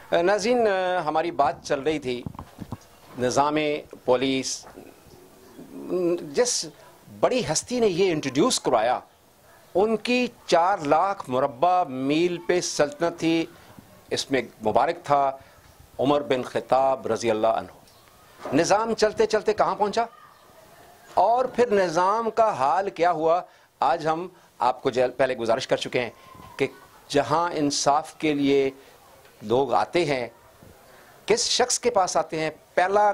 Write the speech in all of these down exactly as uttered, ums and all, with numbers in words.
नाज़रीन, हमारी बात चल रही थी निज़ाम पुलिस, जिस बड़ी हस्ती ने ये इंट्रोड्यूस करवाया, उनकी चार लाख मुरब्बा मील पे सल्तनत थी। इसमें मुबारक था उमर बिन खिताब रज़ी अल्लाह अन्हु। निज़ाम चलते चलते कहाँ पहुँचा और फिर निज़ाम का हाल क्या हुआ, आज हम आपको पहले गुजारिश कर चुके हैं कि जहाँ इंसाफ के लिए लोग आते हैं, किस शख्स के पास आते हैं, पहला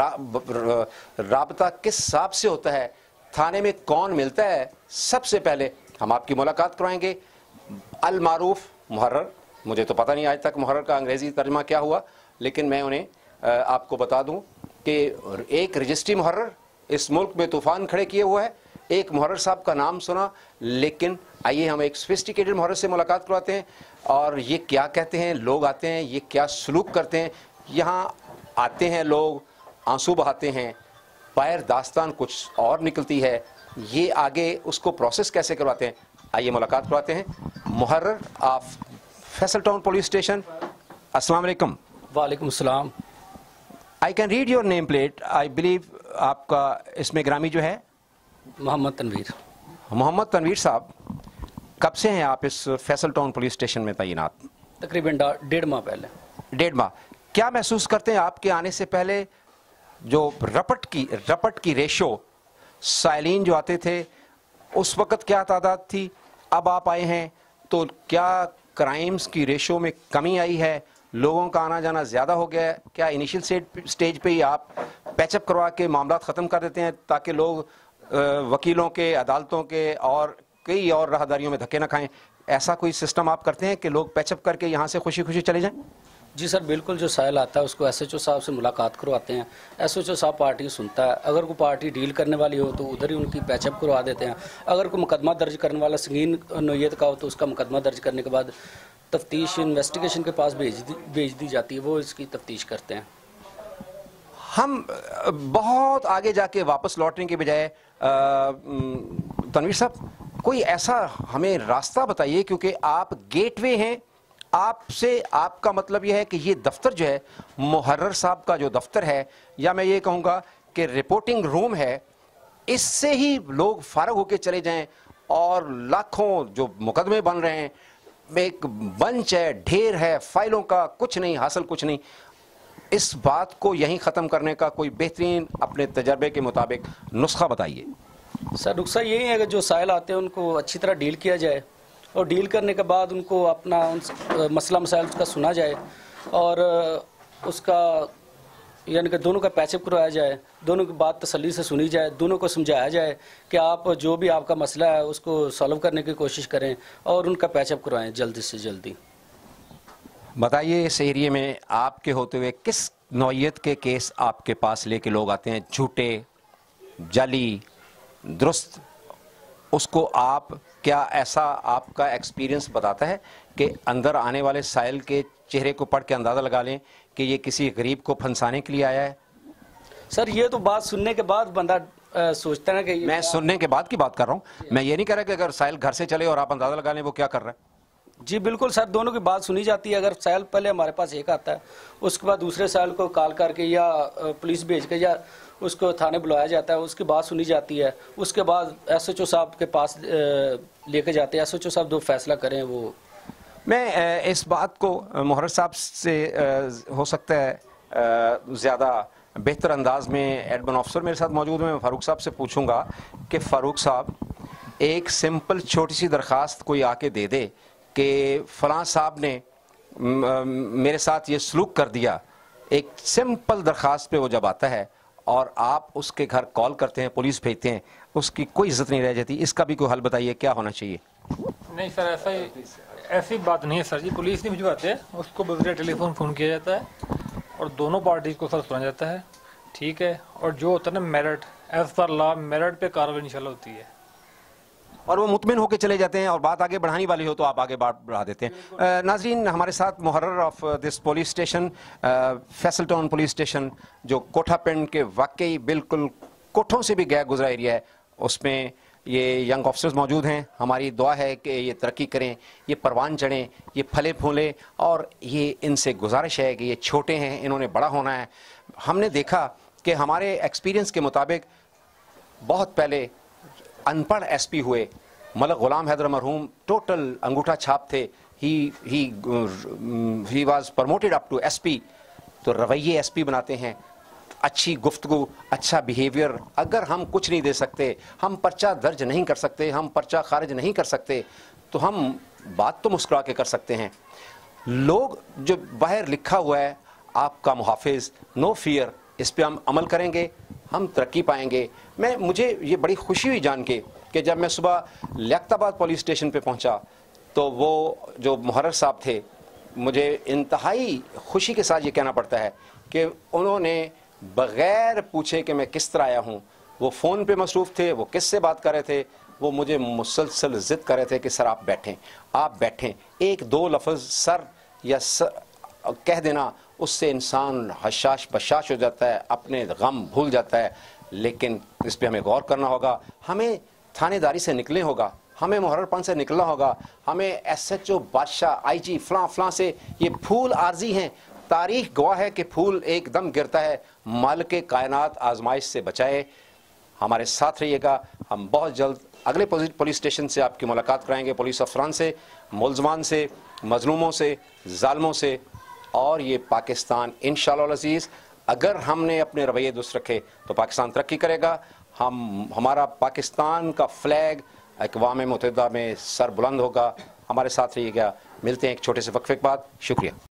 रा, राबता किस साहब से होता है, थाने में कौन मिलता है, सबसे पहले हम आपकी मुलाकात करवाएंगे अल मारूफ मुहर्रर। मुझे तो पता नहीं आज तक मुहर्रर का अंग्रेज़ी तर्जमा क्या हुआ, लेकिन मैं उन्हें आपको बता दूं कि एक रजिस्ट्री मुहर्रर इस मुल्क में तूफ़ान खड़े किए हुआ है। एक मुहर्रर साहब का नाम सुना, लेकिन आइए हम एक सोफिस्टिकेटेड मुहर्रर से मुलाकात करवाते हैं और ये क्या कहते हैं, लोग आते हैं, ये क्या सलूक करते हैं। यहाँ आते हैं लोग, आंसू बहाते हैं, बाहर दास्तान कुछ और निकलती है, ये आगे उसको प्रोसेस कैसे करवाते हैं, आइए मुलाकात करवाते हैं। मुहर्रर of Faisal town police station, अस्सलाम वालेकुम। वालेकुम सलाम। I can read your name plate, I believe आपका इसमें ग्रामी जो है मोहम्मद तनवीर। मोहम्मद तनवीर साहब, कब से हैं आप इस फैसल टाउन पुलिस स्टेशन में तैनात? तकरीबन डेढ़ माह पहले। डेढ़ माह। क्या महसूस करते हैं आपके आने से पहले जो रपट की रपट की रेशो, साइलिन जो आते थे उस वक़्त क्या तादाद थी, अब आप आए हैं तो क्या क्राइम्स की रेशो में कमी आई है, लोगों का आना जाना ज़्यादा हो गया है? क्या इनिशियल स्टेज पे ही आप पैचअप करवा के मामला ख़त्म कर देते हैं ताकि लोग वकीलों के, अदालतों के और कई और राहदारियों में धक्के न खाएं? ऐसा कोई सिस्टम आप करते हैं कि लोग पैचअप करके यहाँ से खुशी खुशी चले जाएं? जी सर, बिल्कुल। जो साइल आता है उसको एस एच ओ साहब से मुलाकात करवाते हैं, एस एच ओ साहब पार्टी सुनता है, अगर कोई पार्टी डील करने वाली हो तो उधर ही उनकी पैचअप करवा देते हैं, अगर कोई मुकदमा दर्ज करने वाला संगीन नोयत का हो तो उसका मुकदमा दर्ज करने के बाद तफ्तीश इन्वेस्टिगेशन के पास भेज दी भेज दी जाती है, वो इसकी तफ्तीश करते हैं। हम बहुत आगे जाके वापस लौटने के बजाय तनवीर साहब कोई ऐसा हमें रास्ता बताइए, क्योंकि आप गेटवे हैं, आपसे आपका मतलब यह है कि ये दफ्तर जो है मुहर्रर साहब का जो दफ्तर है, या मैं ये कहूँगा कि रिपोर्टिंग रूम है, इससे ही लोग फारग होकर चले जाएं और लाखों जो मुकदमे बन रहे हैं, एक बंच है, ढेर है फाइलों का, कुछ नहीं हासिल, कुछ नहीं। इस बात को यहीं ख़त्म करने का कोई बेहतरीन अपने तजर्बे के मुताबिक नुस्खा बताइए। सर, नुस्खा यही है कि जो साइल आते हैं उनको अच्छी तरह डील किया जाए और डील करने के बाद उनको अपना उन मसला मसाइल उसका सुना जाए और उसका यानी कि दोनों का पैचअप करवाया जाए, दोनों की बात तसल्ली से सुनी जाए, दोनों को समझाया जाए कि आप जो भी आपका मसला है उसको सॉल्व करने की कोशिश करें और उनका पैचअप करवाएं जल्दी से जल्दी। बताइए, इस एरिए में आपके होते हुए किस नौइयत के केस आपके पास लेके लोग आते हैं, झूठे, जाली, दुरुस्त? उसको आप क्या ऐसा आपका एक्सपीरियंस बताता है कि अंदर आने वाले साइल के चेहरे को पढ़ के अंदाज़ा लगा लें कि ये किसी गरीब को फंसाने के लिए आया है? सर, ये तो बात सुनने के बाद बंदा आ, सोचता है कि मैं सुनने के बाद की बात कर रहा हूँ, मैं ये नहीं कह रहा कि अगर साइल घर से चले और आप अंदाज़ा लगा लें वो क्या कर रहा है। जी बिल्कुल सर, दोनों की बात सुनी जाती है। अगर साइल पहले हमारे पास एक आता है, उसके बाद दूसरे साइल को कॉल करके या पुलिस भेज के या उसको थाने बुलाया जाता है, उसकी बात सुनी जाती है, उसके बाद एस एच ओ साहब के पास लेके जाते हैं, एस एच ओ साहब जो फैसला करें वो। मैं इस बात को मुहर्रर साहब से हो सकता है ज़्यादा बेहतर अंदाज में एडमिन ऑफिसर मेरे साथ मौजूद हैं, मैं फ़ारूक साहब से पूछूंगा कि फ़ारूक साहब, एक सिंपल छोटी सी दरख्वास्त कोई आके दे दे कि फ़लाँ साहब ने मेरे साथ ये सलूक कर दिया, एक सिंपल दरख्वास्त पे वो जब आता है और आप उसके घर कॉल करते हैं, पुलिस भेजते हैं, उसकी कोई इज्जत नहीं रह जाती। इसका भी कोई हल बताइए, क्या होना चाहिए? नहीं सर, ऐसा ही ऐसी बात नहीं है सर जी, पुलिस नहीं भिजवाते, उसको बगैर टेलीफोन फ़ोन किया जाता है और दोनों पार्टी को सर सुना जाता है, ठीक है। और जो होता है ना merit, as per law merit पे कार्रवाई इंशाल्लाह होती है और वो मुतमिन होकर चले जाते हैं, और बात आगे बढ़ाने वाली हो तो आप आगे बात बढ़ा देते हैं। नाजरीन, हमारे साथ मुहर्रर of this police station, Faisal town police station, जो कोठा पिंड के वाकई बिल्कुल कोठों से भी गया गुजरा एरिया है, उसमें ये यंग ऑफिसर्स मौजूद हैं, हमारी दुआ है कि ये तरक्की करें, ये परवान चढ़ें, ये फले फूलें, और ये इनसे गुजारिश है कि ये छोटे हैं, इन्होंने बड़ा होना है। हमने देखा कि हमारे एक्सपीरियंस के मुताबिक बहुत पहले अनपढ़ एसपी हुए, मलक गुलाम हैदर मरहूम टोटल अंगूठा छाप थे, he he he was promoted up to SP. तो रवैये एसपी बनाते हैं, अच्छी गुफ्तगू, अच्छा बिहेवियर। अगर हम कुछ नहीं दे सकते, हम पर्चा दर्ज नहीं कर सकते, हम पर्चा खारिज नहीं कर सकते, तो हम बात तो मुस्कुरा के कर सकते हैं। लोग जो बाहर लिखा हुआ है आपका मुहाफिज, नो फियर, इस पे हम अमल करेंगे, हम तरक्की पाएंगे। मैं मुझे ये बड़ी खुशी हुई जान के कि जब मैं सुबह लियाकताबाद पुलिस स्टेशन पे पहुंचा तो वो जो मुहर्रर साहब थे, मुझे इंतहाई खुशी के साथ ये कहना पड़ता है कि उन्होंने बग़ैर पूछे कि मैं किस तरह आया हूँ, वो फ़ोन पे मसरूफ़ थे, वो किस से बात कर रहे थे, वो मुझे मुसलसल ज़िद कर रहे थे कि सर आप बैठें, आप बैठें। एक दो लफ्ज़ सर या सर कह देना, उससे इंसान हशाश बशाश हो जाता है, अपने गम भूल जाता है। लेकिन इस पर हमें गौर करना होगा, हमें थानेदारी से निकले होगा, हमें मुहर्ररपन से निकलना होगा, हमें एस एच ओ बादशाह आई जी फ़लाँ फ़लाँ से, ये फूल आर्जी हैं। तारीख गवाह है कि फूल एकदम गिरता है, मालिक कायनात आजमाइश से बचाए। हमारे साथ रहिएगा, हम बहुत जल्द अगले पुलिस स्टेशन से आपकी मुलाकात कराएंगे, पुलिस अफसरान से, मुलजमान से, मजलूमों से, जालिमों से। और ये पाकिस्तान इंशाअल्लाह अज़ीज़, अगर हमने अपने रवैये दुरुस्त रखे तो पाकिस्तान तरक्की करेगा। हम हमारा पाकिस्तान का फ्लैग अक़वाम मुत्तहिदा में सर बुलंद होगा। हमारे साथ रहिएगा, मिलते हैं एक छोटे से वक्फे के बाद। शुक्रिया।